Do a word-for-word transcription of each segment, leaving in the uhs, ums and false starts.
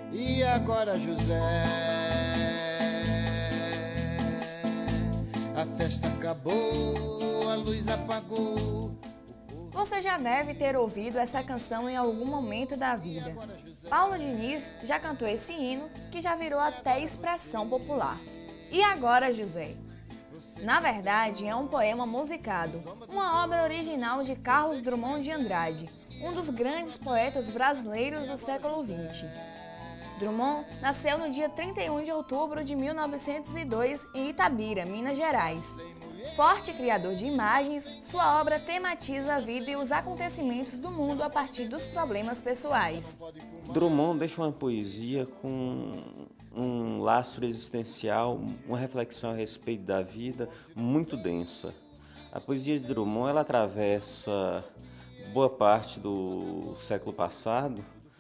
E agora, José, a festa acabou, a luz apagou. Você já deve ter ouvido essa canção em algum momento da vida. Paulo Diniz já cantou esse hino, que já virou até expressão popular. E agora, José? Na verdade, é um poema musicado, uma obra original de Carlos Drummond de Andrade, um dos grandes poetas brasileiros do século vinte. Drummond nasceu no dia trinta e um de outubro de mil novecentos e dois em Itabira, Minas Gerais. Forte criador de imagens, sua obra tematiza a vida e os acontecimentos do mundo a partir dos problemas pessoais. Drummond deixa uma poesia com um lastro existencial, uma reflexão a respeito da vida muito densa. A poesia de Drummond ela atravessa boa parte do século passado,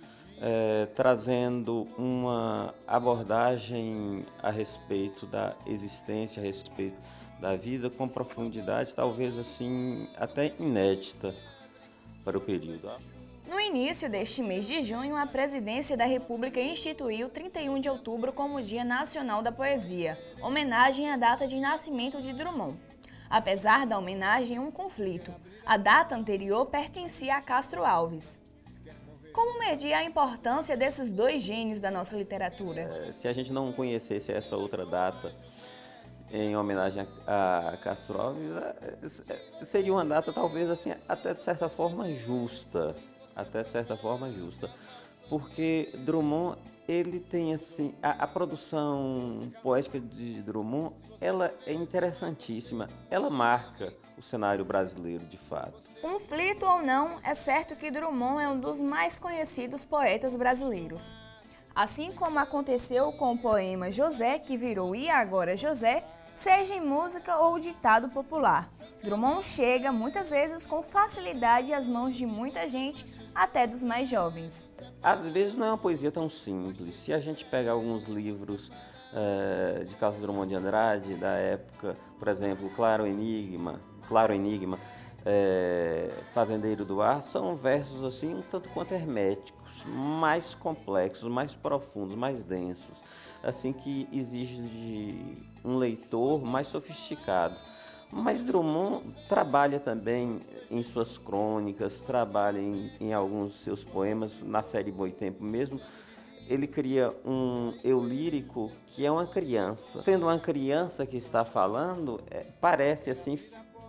É, trazendo uma abordagem a respeito da existência, a respeito da vida, com profundidade, talvez assim, até inédita para o período. No início deste mês de junho, a Presidência da República instituiu trinta e um de outubro como Dia Nacional da Poesia, homenagem à data de nascimento de Drummond. Apesar da homenagem, um conflito. A data anterior pertencia a Castro Alves. Como medir a importância desses dois gênios da nossa literatura? Se a gente não conhecesse essa outra data em homenagem a Castro Alves, seria uma data talvez assim, até de certa forma justa, até de certa forma justa, porque Drummond ele tem assim a, a produção poética de Drummond, ela é interessantíssima, ela marca o cenário brasileiro de fato. Conflito ou não, é certo que Drummond é um dos mais conhecidos poetas brasileiros. Assim como aconteceu com o poema José, que virou E Agora José, seja em música ou ditado popular, Drummond chega muitas vezes com facilidade às mãos de muita gente, até dos mais jovens. Às vezes não é uma poesia tão simples. Se a gente pega alguns livros uh, de Carlos Drummond de Andrade, da época, por exemplo, Claro Enigma, Claro Enigma, é, Fazendeiro do Ar, são versos assim um tanto quanto herméticos, mais complexos, mais profundos, mais densos, assim que exige de um leitor mais sofisticado. Mas Drummond trabalha também em suas crônicas, trabalha em, em alguns de seus poemas, na série Boitempo mesmo. Ele cria um eu lírico que é uma criança. Sendo uma criança que está falando, é, parece assim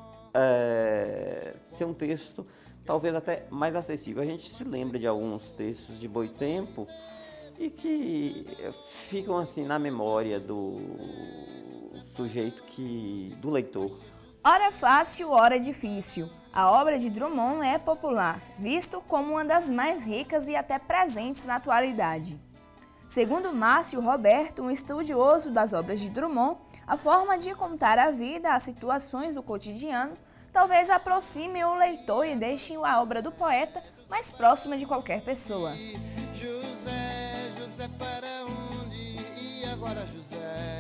é, ser um texto talvez até mais acessível. A gente se lembra de alguns textos de Boitempo e que ficam assim na memória do sujeito que, do leitor. Ora fácil, ora difícil. A obra de Drummond é popular, visto como uma das mais ricas e até presentes na atualidade. Segundo Márcio Roberto, um estudioso das obras de Drummond, a forma de contar a vida, as situações do cotidiano, talvez aproxime o leitor e deixe a obra do poeta mais próxima de qualquer pessoa. José, José, para onde? E agora, José?